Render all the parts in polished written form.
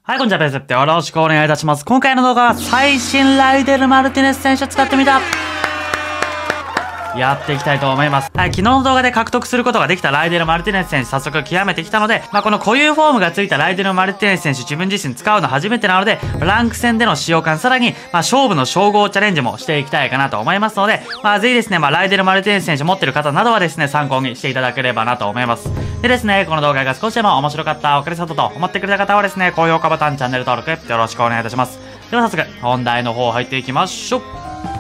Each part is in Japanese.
はい、こんにちは、ペースってよろしくお願いいたします。今回の動画は最新ライデル・マルティネス選手使ってみたやっていきたいと思います。はい、昨日の動画で獲得することができたライデル・マルティネス選手早速極めてきたので、この固有フォームがついたライデル・マルティネス選手自分自身使うの初めてなので、ランク戦での使用感、さらに、勝負の称号チャレンジもしていきたいかなと思いますので、ぜひですね、ライデル・マルティネス選手持ってる方などはですね、参考にしていただければなと思います。でですね、この動画が少しでも面白かった、お疲れ様と思ってくれた方はですね、高評価ボタン、チャンネル登録よろしくお願いいたします。では早速、本題の方入っていきましょう。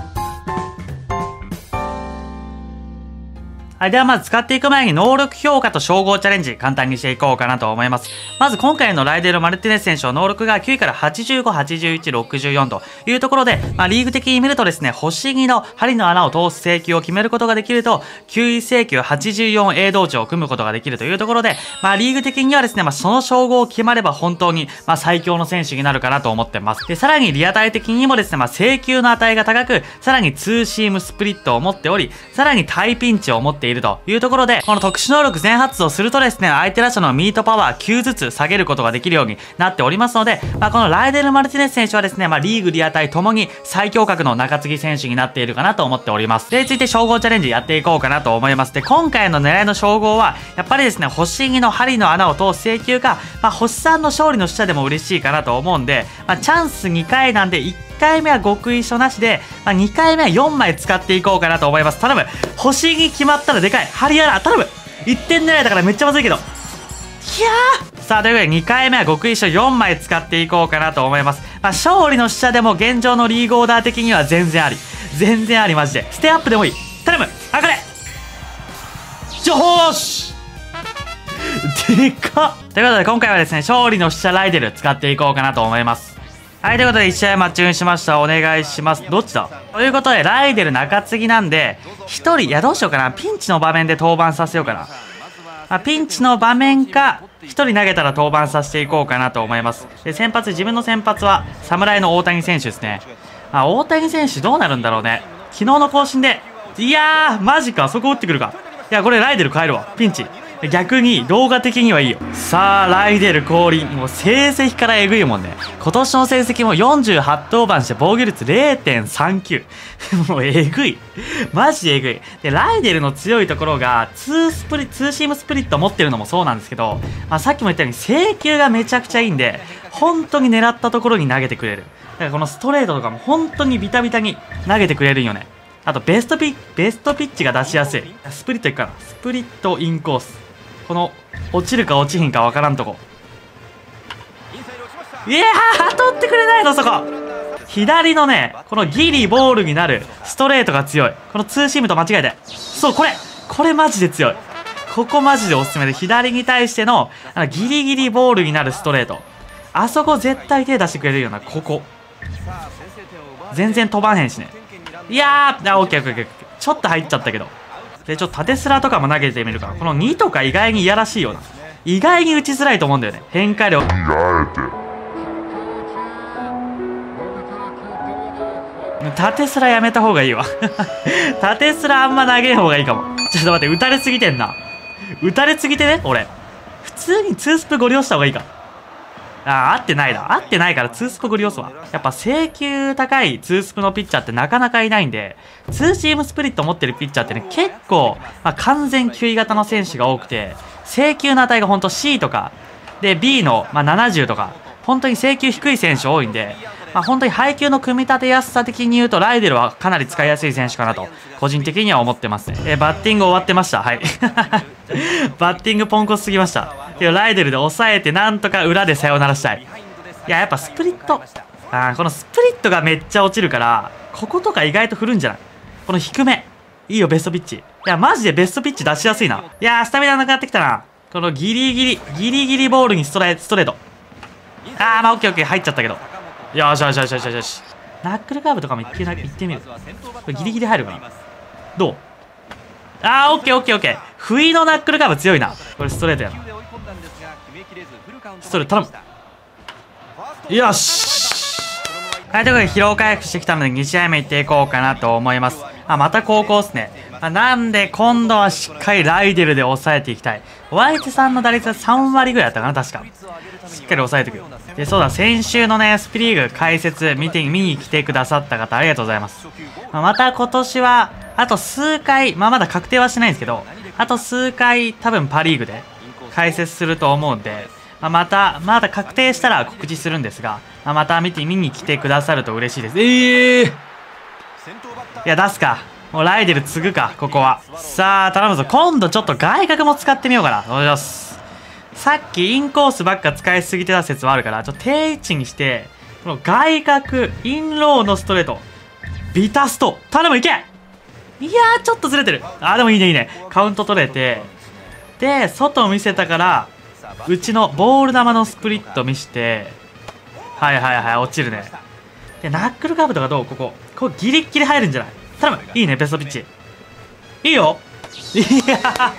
はい。ではまず使っていく前に能力評価と称号チャレンジ簡単にしていこうかなと思います。まず今回のライデル・マルティネス選手の能力が9位から85、81、64というところで、リーグ的に見るとですね、星2の針の穴を通す請求を決めることができると、9位請求 84A 同値を組むことができるというところで、リーグ的にはですね、その称号を決まれば本当に、最強の選手になるかなと思ってます。で、さらにリアタイ的にもですね、請求の値が高く、さらにツーシームスプリットを持っており、さらにタイピンチを持っているというところで、この特殊能力全発動するとですね、相手打者のミートパワー9ずつ下げることができるようになっておりますので、このライデル・マルティネス選手はですね、リーグリアタイともに最強格の中継ぎ選手になっているかなと思っております。で、続いて称号チャレンジやっていこうかなと思います。で、今回の狙いの称号は、やっぱりですね、星2の針の穴を通す請求か、星3の勝利の下でも嬉しいかなと思うんで、チャンス2回なんで、1回目は極意書なしで、2回目は4枚使っていこうかなと思います。頼む。星に決まったらでかい。針穴、頼む。1点狙いだからめっちゃまずいけど。いやー。さあ、ということで2回目は極意書4枚使っていこうかなと思います。勝利の下でも現状のリーグオーダー的には全然あり。全然あり、マジで。ステアップでもいい。頼む。上がれ。よーし。でかっ。ということで今回はですね、勝利の下ライデル使っていこうかなと思います。はい、ということで1試合マッチングしました。お願いします。どっちだということで、ライデル中継ぎなんで、1人、いやどうしようかな。ピンチの場面で登板させようかな。ピンチの場面か、1人投げたら登板させていこうかなと思います。で、自分の先発は、侍の大谷選手ですね。大谷選手どうなるんだろうね。昨日の更新で、いやー、マジか、そこ打ってくるか。いや、これライデル変えるわ。ピンチ。逆に動画的にはいいよ。さあ、ライデル降臨。もう成績からえぐいもんね。今年の成績も48登板して防御率 0.39。もうえぐい。マジでえぐい。で、ライデルの強いところが、ツーシームスプリット持ってるのもそうなんですけど、さっきも言ったように請求がめちゃくちゃいいんで、本当に狙ったところに投げてくれる。だからこのストレートとかも本当にビタビタに投げてくれるんよね。あとベストピッチが出しやすい。スプリットいくかな。スプリットインコース。この落ちるか落ちひんかわからんとこ。いやー、取ってくれないのそこ。左のね、このギリボールになるストレートが強い。このツーシームと間違えて。そう、これマジで強い。ここマジでおすすめで、左に対してのギリギリボールになるストレート。あそこ絶対手出してくれるよな、ここ。全然飛ばへんしね。いやー、オッケーオッケーオッケー。ちょっと入っちゃったけど。で、ちょっと縦スラとかも投げてみるから。この2とか意外にいやらしいよな。意外に打ちづらいと思うんだよね。変化量。縦スラやめた方がいいわ。縦スラあんま投げん方がいいかも。ちょっと待って、打たれすぎてんな。打たれすぎてね、俺。普通にツースプご利用した方がいいか。合ってないだ。合ってないからツースプご利用すわ。やっぱ請求高いツースプのピッチャーってなかなかいないんで、ツーシームスプリット持ってるピッチャーってね、結構、完全球威型の選手が多くて、請求の値がほんと C とか、で B の、70とか、本当に請求低い選手多いんで、本当に配球の組み立てやすさ的に言うと、ライデルはかなり使いやすい選手かなと、個人的には思ってますね。バッティング終わってました。はい。バッティングポンコツすぎました。ライデルで抑えて、なんとか裏でさよならしたい。いや、やっぱスプリット。このスプリットがめっちゃ落ちるから、こことか意外と振るんじゃない？この低め。いいよ、ベストピッチ。いや、マジでベストピッチ出しやすいな。いやー、スタミナなくなってきたな。このギリギリボールにストレート。オッケーオッケー、入っちゃったけど。よしよしよしよしよし。ナックルカーブとかも行ってみる。これギリギリ入るかな。どう？オッケーオッケーオッケー。不意のナックルカーブ強いな。これストレートやな。ストレート頼む。よし。はい、ということで疲労回復してきたので2試合目いっていこうかなと思います。また高校っすね。 なんで今度はしっかりライデルで抑えていきたい。お相手さんの打率は3割ぐらいだったかな、確か。しっかり抑えていくよ。で、そうだ、先週のね、スピリーグ解説見に来てくださった方、ありがとうございます。また今年は、あと数回、まだ確定はしてないんですけど、あと数回、多分パリーグで解説すると思うんで、まだ確定したら告知するんですが、また見に来てくださると嬉しいです。いや、出すか。もうライデル継ぐか、ここは。さあ、頼むぞ。今度ちょっと外角も使ってみようかな。お願いします。さっきインコースばっか使いすぎてた説はあるから、ちょっと定位置にして、この外角、インローのストレート、ビタスト、頼む、いけ。いやー、ちょっとずれてる。でもいいね、いいね。カウント取れて、で、外を見せたから、うちのボール球のスプリット見して、落ちるね。で、ナックルカーブとかどうここギリッギリ入るんじゃない？頼む。いいね、ベストピッチ。いいよ。いや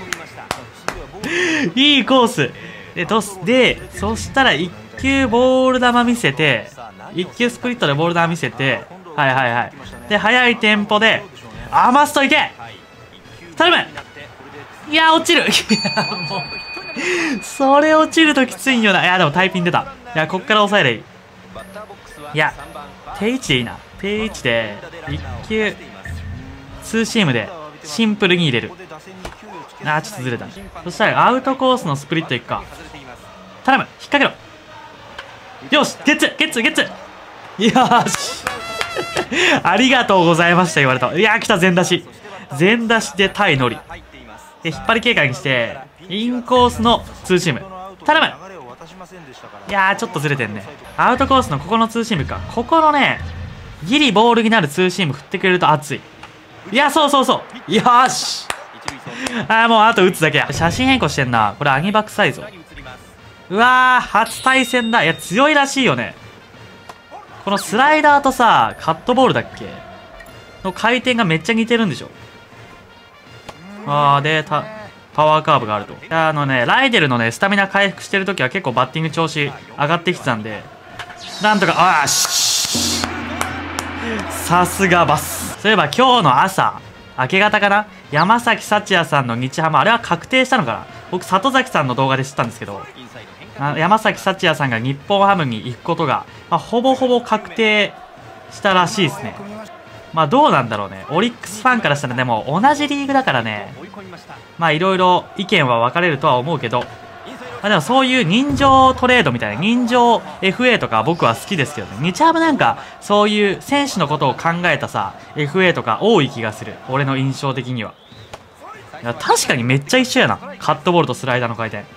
いいコース。で、そしたら1球ボール球見せて、1球スプリットでボール球見せて、で、速いテンポで、マストいけ！頼む！いや、落ちる！いや、もう、それ落ちるときついんよな。いや、でもタイピン出た。いや、こっから抑えれいい。いや、定位置でいいな。定位置で、1球、ツーシームで、シンプルに入れる。ちょっとずれた。そしたら、アウトコースのスプリットいくか。頼む！引っ掛けろ！よし！ゲッツ！よーしありがとうございました、言われた。いやー、来た、全出し。全出しで対乗り。で、引っ張り警戒にして、インコースのツーシーム。頼む！いやー、ちょっとずれてんね。アウトコースのここのツーシームか。ここのね、ギリボールになるツーシーム振ってくれると熱い。いや、そう。よーし！もうあと打つだけや。写真変更してんな。これ、アニバックサイズ。うわー、初対戦だ。いや、強いらしいよね。このスライダーとさ、カットボールだっけの回転がめっちゃ似てるんでしょ。で、パワーカーブがあると。ライデルのね、スタミナ回復してるときは結構バッティング調子上がってきてたんで、なんとか、さすがバス。そういえば今日の朝、明け方かな、山崎幸也さんの日ハム、あれは確定したのかな。僕、里崎さんの動画で知ったんですけど、山崎幸也さんが日本ハムに行くことが、ほぼほぼ確定したらしいですね。どうなんだろうね。オリックスファンからしたらでも同じリーグだからね、いろいろ意見は分かれるとは思うけど、でもそういう人情トレードみたいな、人情 FA とか僕は好きですけどね。日ハムなんかそういう選手のことを考えたさ、FA とか多い気がする。俺の印象的には。いや、確かにめっちゃ一緒やな。カットボールとスライダーの回転。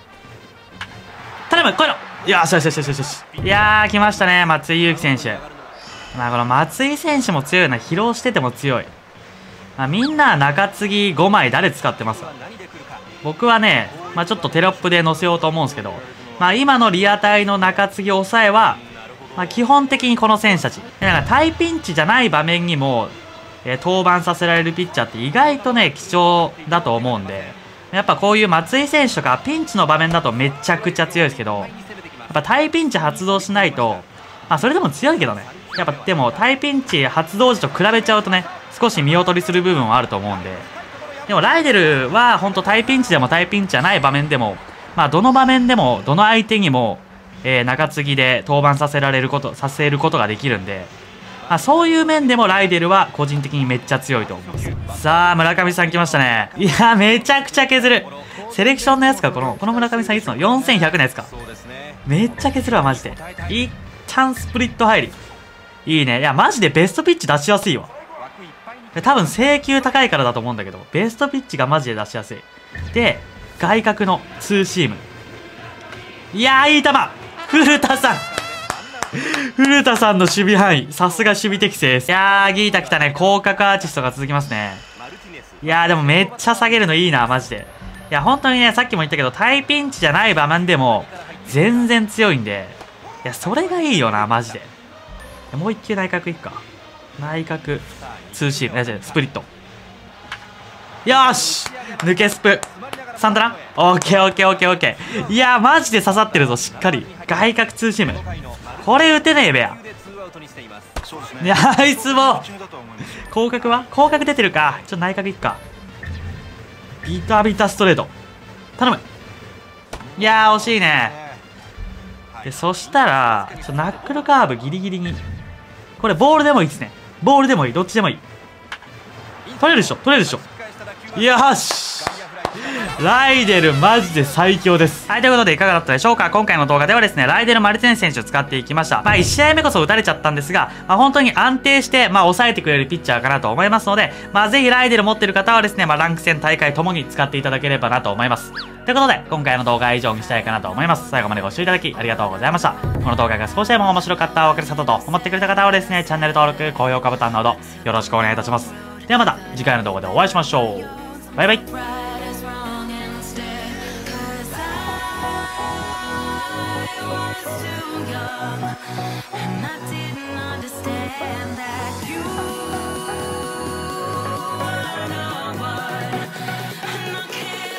頼む、来いの！いやー、いやー、来ましたね、松井裕樹選手。この松井選手も強いな。疲労してても強い。みんな中継ぎ5枚誰使ってます？僕はね、ちょっとテロップで載せようと思うんですけど、今のリアタイの中継ぎ抑えは、基本的にこの選手たち。大ピンチじゃない場面にも、登板させられるピッチャーって意外とね、貴重だと思うんで、やっぱこういう松井選手とかピンチの場面だとめちゃくちゃ強いですけど、やっぱ大ピンチ発動しないと、それでも強いけどね。やっぱでも大ピンチ発動時と比べちゃうとね、少し見劣りする部分はあると思うんで、でもライデルは本当大ピンチでも大ピンチじゃない場面でも、どの場面でもどの相手にも、中継ぎで登板させることができるんで、そういう面でもライデルは個人的にめっちゃ強いと思います。さあ、村上さん来ましたね。いや、めちゃくちゃ削る。セレクションのやつか、この村上さんいつの ?4100 のやつか。めっちゃ削るわ、マジで。いっちゃんスプリット入り。いいね。いや、マジでベストピッチ出しやすいわ。多分、請求高いからだと思うんだけど、ベストピッチがマジで出しやすい。で、外角のツーシーム。いやー、いい球！古田さん古田さんの守備範囲、さすが守備適正です。いやー、ギータ来たね。広角アーティストが続きますね。いやー、でもめっちゃ下げるのいいな、マジで。いや、本当にね、さっきも言ったけど、大ピンチじゃない場面でも、全然強いんで、いや、それがいいよな、マジで。もう一球内角いくか。内角、ツーシーム、スプリット。よーし抜けスプ。サンタナオッケーオッケーオッケーオッケー。いやー、マジで刺さってるぞ、しっかり。外角ツーシーム。これ打てねえべや。 いやあいつも広角出てるか。ちょっと内角いくか。ビタビタストレート頼む。いやー惜しいね。でそしたらちょっとナックルカーブギリギリに、これボールでもいいですね。ボールでもいい、どっちでもいい。取れるでしょ、取れるでしょ。よし、ライデルマジで最強です。はい、ということでいかがだったでしょうか。今回の動画ではですね、ライデル・マルティネス選手を使っていきました。1試合目こそ打たれちゃったんですが、本当に安定して、抑えてくれるピッチャーかなと思いますので、ぜひライデル持ってる方はですね、ランク戦大会ともに使っていただければなと思います。ということで、今回の動画は以上にしたいかなと思います。最後までご視聴いただきありがとうございました。この動画が少しでも面白かった、お分かりさと思ってくれた方はですね、チャンネル登録、高評価ボタンなどよろしくお願いいたします。ではまた次回の動画でお会いしましょう。バイバイ。And I didn't understand that you are the one, and I can't